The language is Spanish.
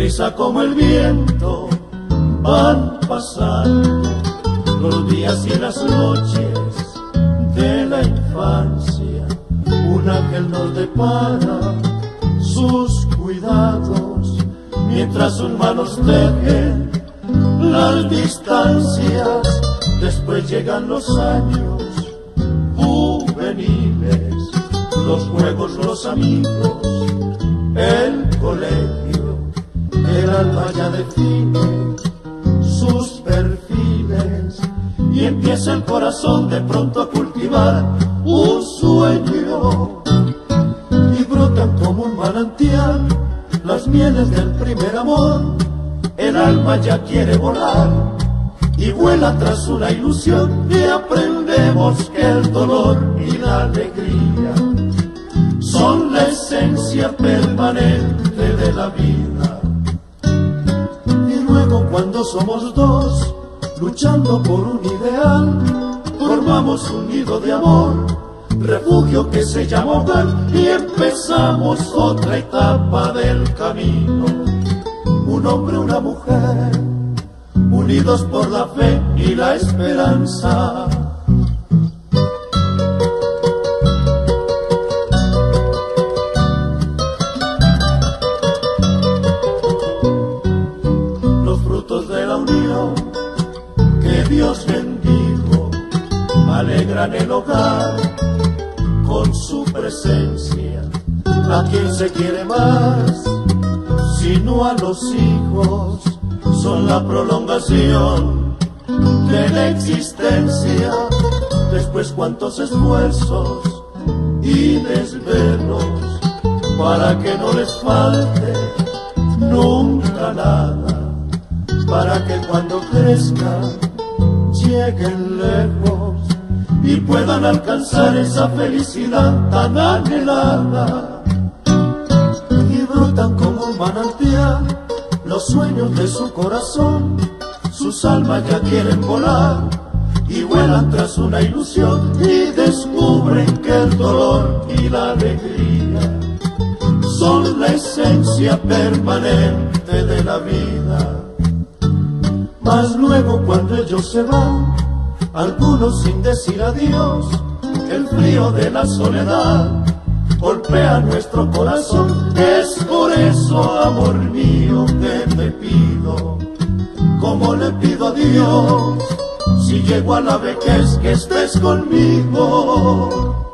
deprisa como el viento van pasando los días y las noches de la infancia. Un ángel nos depara sus cuidados mientras sus manos tejen las distancias. Después llegan los años juveniles, los juegos, los amigos, el colegio. El alma ya define sus perfiles y empieza el corazón de pronto a cultivar un sueño. Y brotan como un manantial las mieles del primer amor. El alma ya quiere volar y vuela tras una ilusión, y aprendemos que el dolor y la alegría son la esencia permanente de la vida. Y luego, cuando somos dos luchando por un ideal, formamos un nido de amor, refugio que se llama hogar, y empezamos otra etapa del camino. Un hombre, una mujer, unidos por la fe y la esperanza. Los frutos de la unión que Dios bendijo alegran el hogar con su presencia. ¿A quién se quiere más sino a los hijos? Son la prolongación de la existencia. Después, cuántos esfuerzos y desvelos para que no les falte nunca nada, para que cuando crezcan lleguen lejos y puedan alcanzar esa felicidad tan anhelada. Y brotan como un manantial los sueños de su corazón, sus almas ya quieren volar y vuelan tras una ilusión, y descubren que el dolor y la alegría son la esencia permanente de la vida. Mas luego, cuando ellos se van, algunos sin decir adiós, el frío de la soledad golpea nuestro corazón. Es por eso, amor mío, que te pido, como le pido a Dios, si llego a la vejez, que estés conmigo.